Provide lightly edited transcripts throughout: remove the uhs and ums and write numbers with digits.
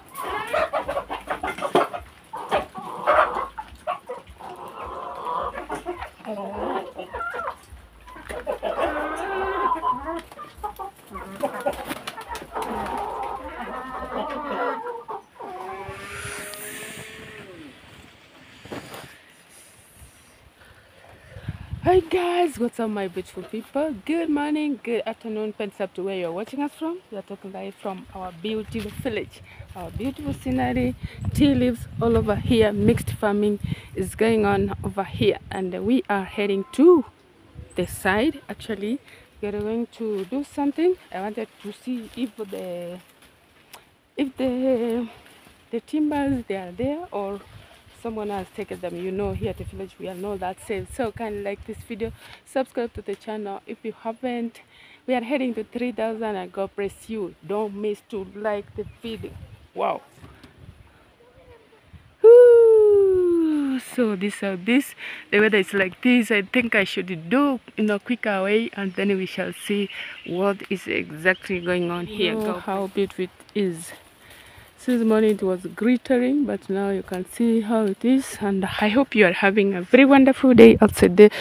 Hi guys, what's up my beautiful people? Good morning, good afternoon, depends up to where you're watching us from. We are talking live from our beautiful village, our beautiful scenery, tea leaves all over here, mixed farming is going on over here, and we are heading to the side. Actually, we are going to do something. I wanted to see if the timbers they are there or someone has taken them. You know, here at the village we all know that safe. So kindly like this video, subscribe to the channel if you haven't. We are heading to 3,000 and God bless you. Don't miss to like the video. Wow. Ooh, so this the weather is like this. I think I should do in a quicker way, and then we shall see what is exactly going on here. How beautiful it is. Since morning it was glittering, but now you can see how it is, and I hope you are having a very wonderful day outside there.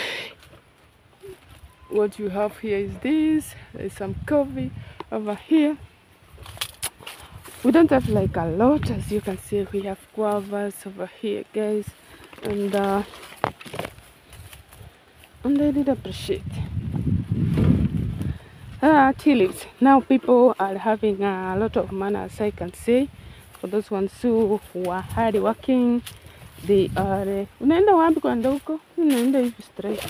What you have here is this. There's some coffee over here. We don't have like a lot, as you can see. We have guavas over here, guys, and I did appreciate tea leaves. Now people are having a lot of money, as I can say. For those ones who are hard working, they are unaenda wapi kwenda huko? Unaenda hivi straight.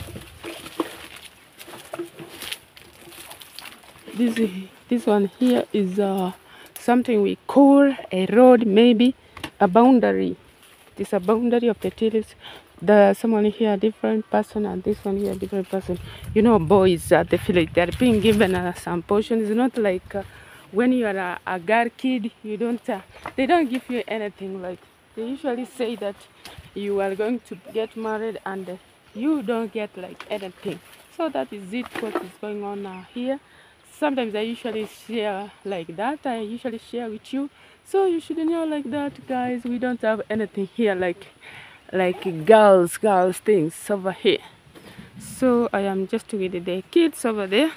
This one here is something we call a road, maybe a boundary. It is a boundary of the tea leaves. Someone here a different person, and this one here a different person. You know, boys at the village, they are being given some portions. It's not like when you are a girl kid, you don't they don't give you anything. Like they usually say that you are going to get married and you don't get like anything. So that is it, what is going on here. Sometimes I usually share like that. I usually share with you, so you should know like that, guys. We don't have anything here like girls things over here. So I am just with the kids over there.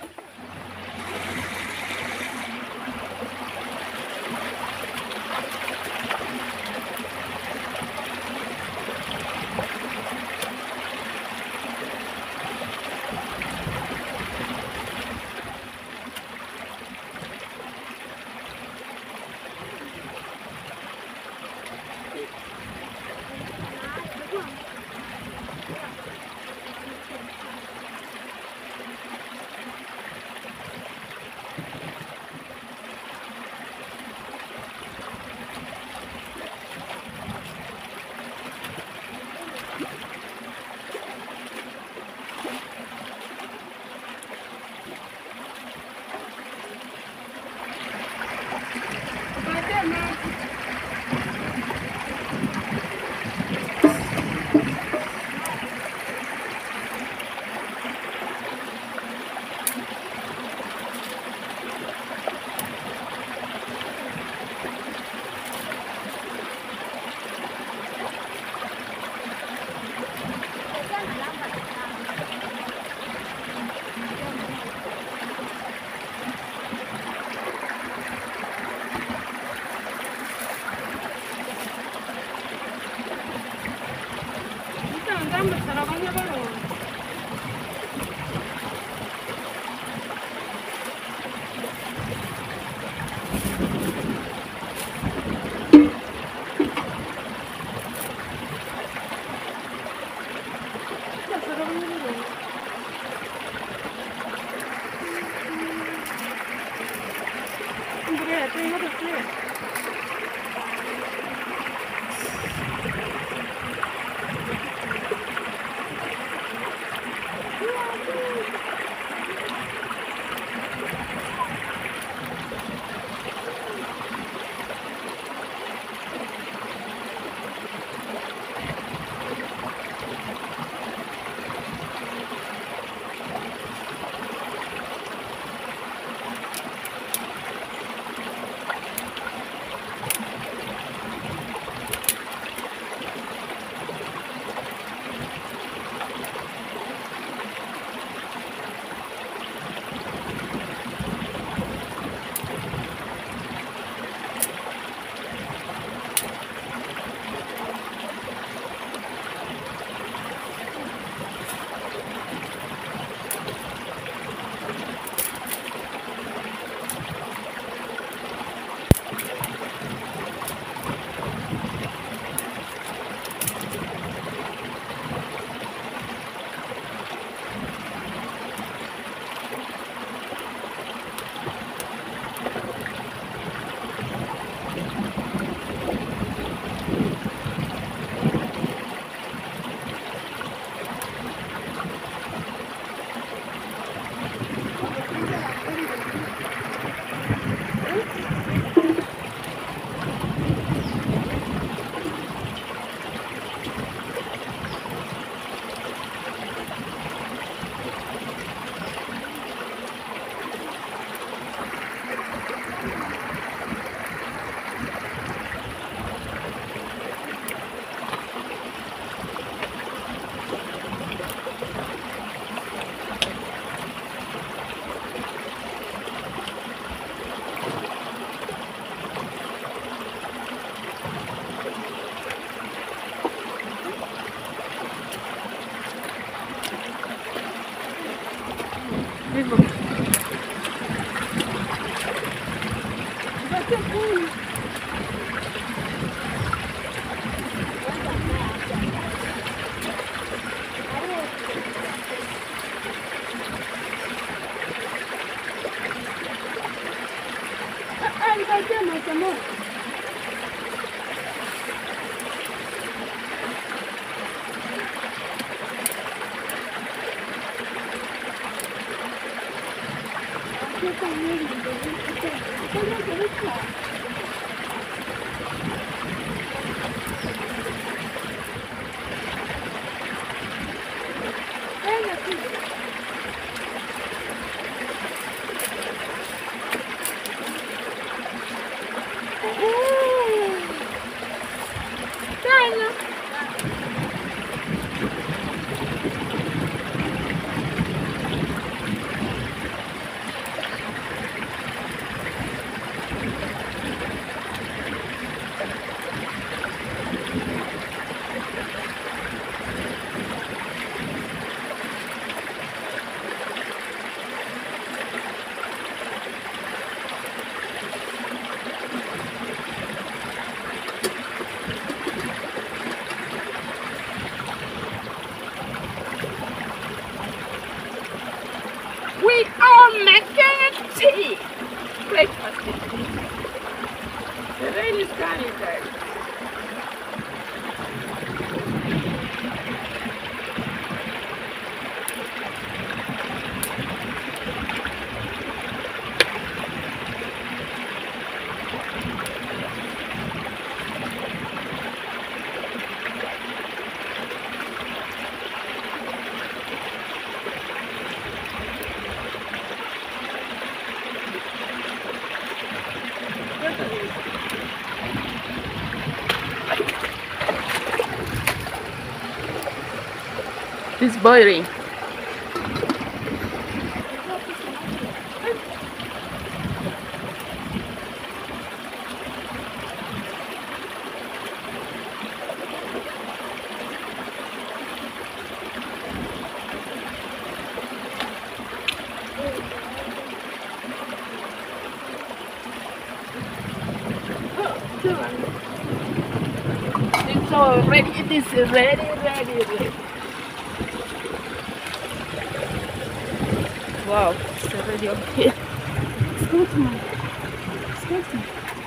We are making tea. Breakfast is tea. The rain is coming, guys. It's boiling. It's all ready. It is ready. Wow, it's already up here. Excuse me. Excuse me.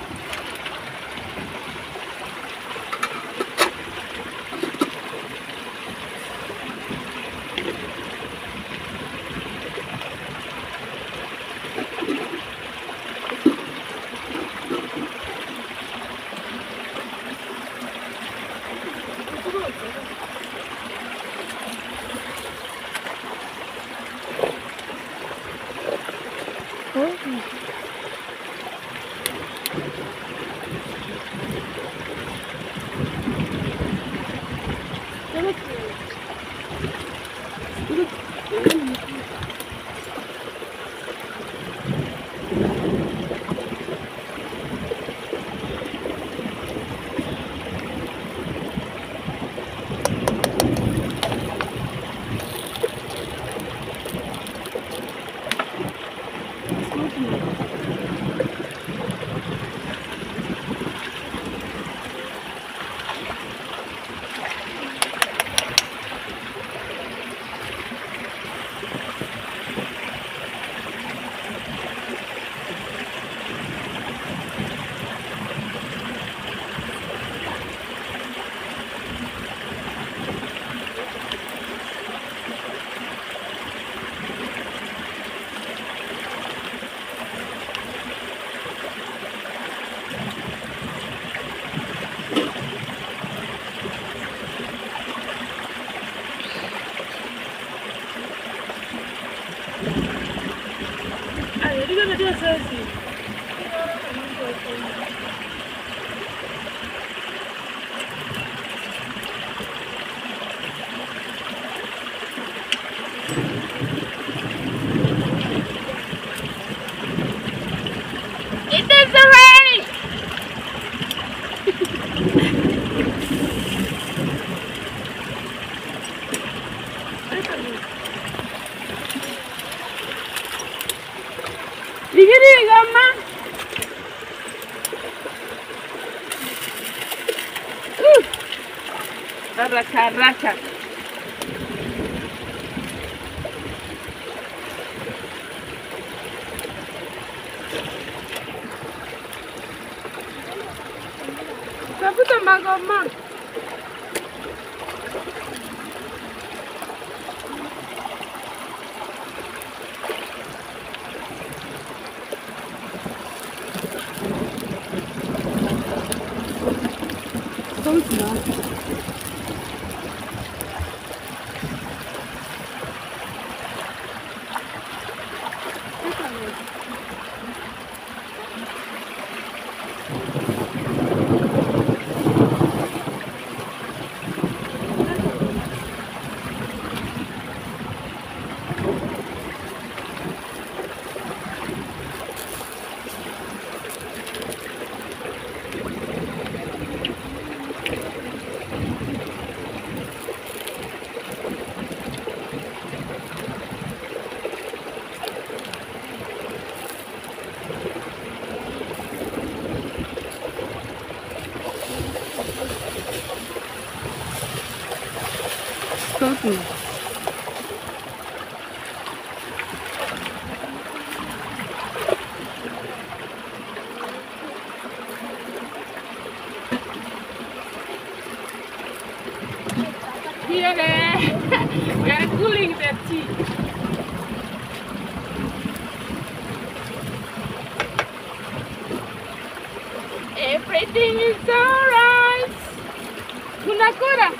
It is ready! Digiriga, ma! Racha. Tafuta magoma. comes now. Totally. Here we are cooling the tea. Everything is alright. Tunakura.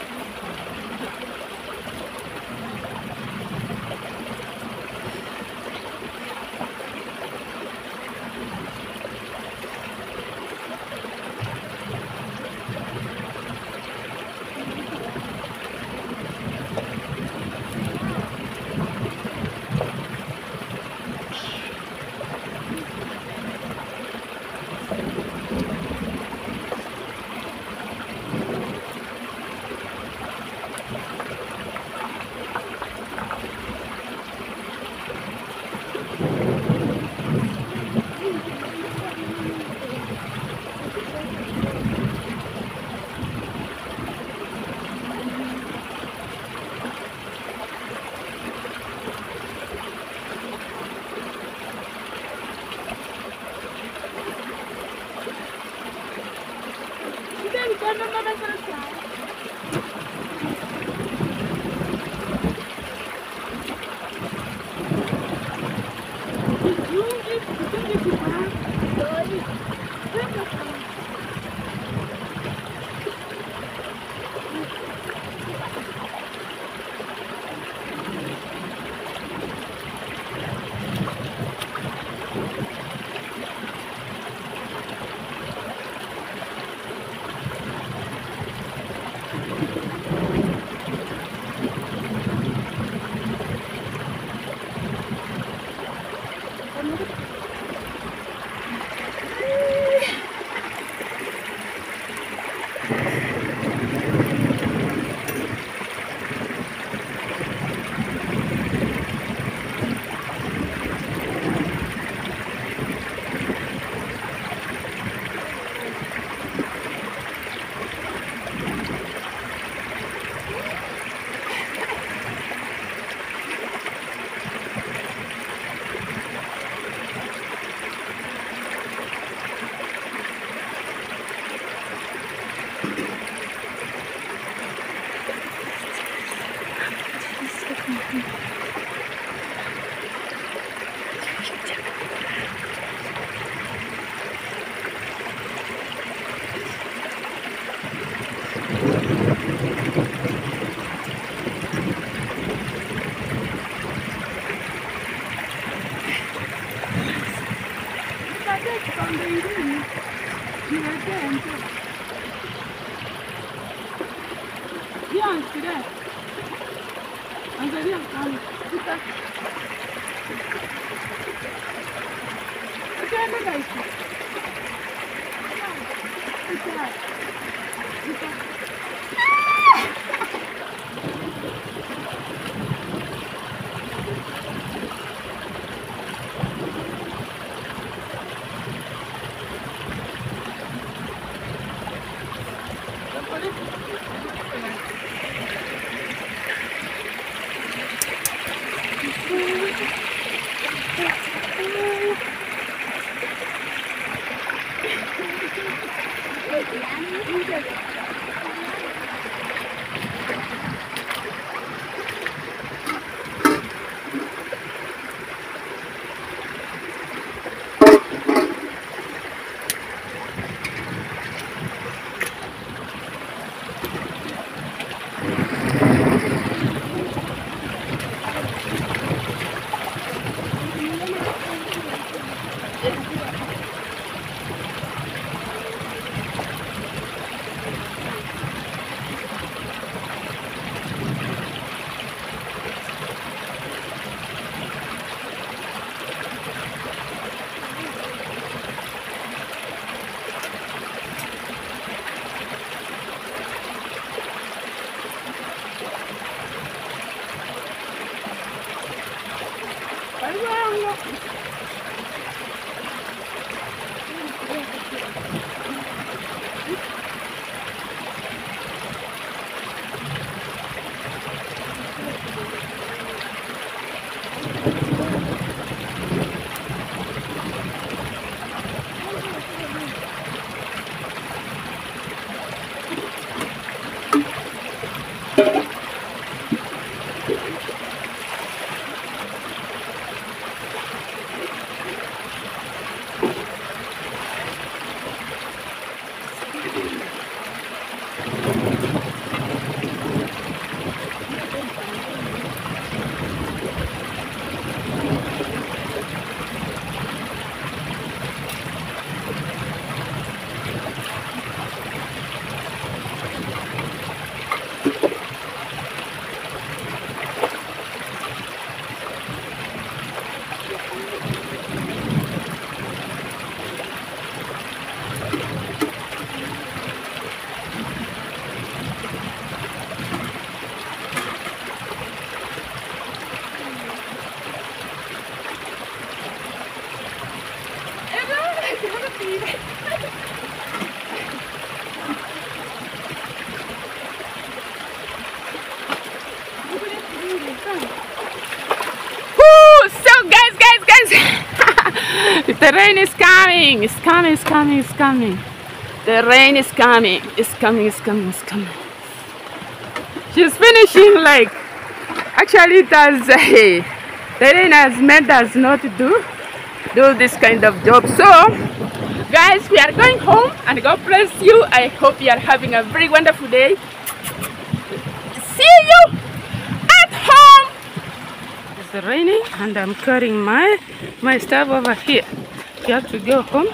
The rain is coming. It's coming. It's coming. It's coming. The rain is coming. It's coming. It's coming. It's coming. She's finishing like. Actually, it has. The rain has made us not do this kind of job. So, guys, we are going home, and God bless you. I hope you are having a very wonderful day. See you at home. It's raining, and I'm carrying my stuff over here. You have to go home.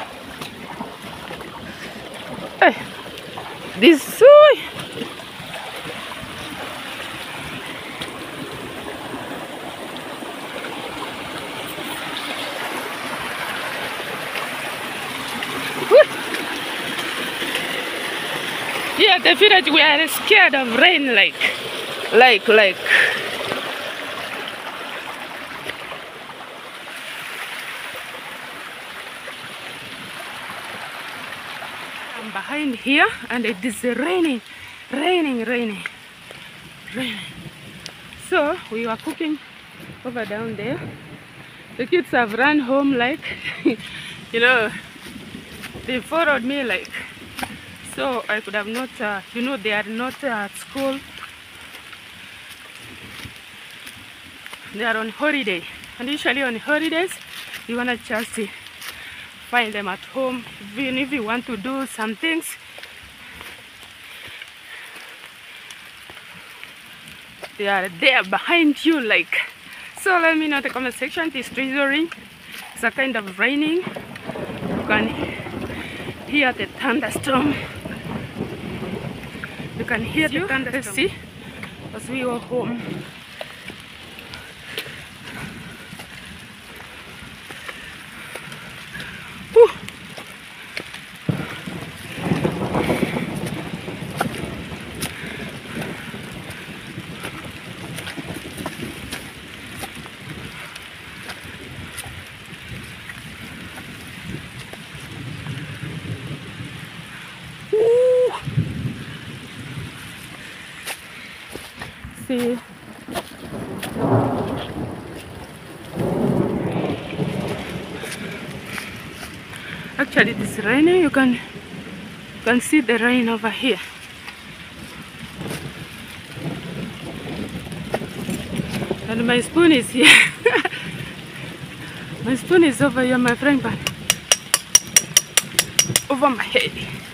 Hey, this soy. Yeah, the village, we are scared of rain, like. I'm behind here, and it is raining. So we were cooking over down there. The kids have run home, like, you know, they followed me, like. So I could have not, you know, they are not at school. They are on holiday. And usually on holidays, you want to just find them at home. Even if you want to do some things. They are there behind you, like. So let me know in the comment section. It is drizzling. It's a kind of raining. You can hear the thunderstorm. You can hear the thunderstorm. See, as we go home. Whew. See, actually it is raining. You can see the rain over here. And my spoon is here. My spoon is over here, my friend, but over my head.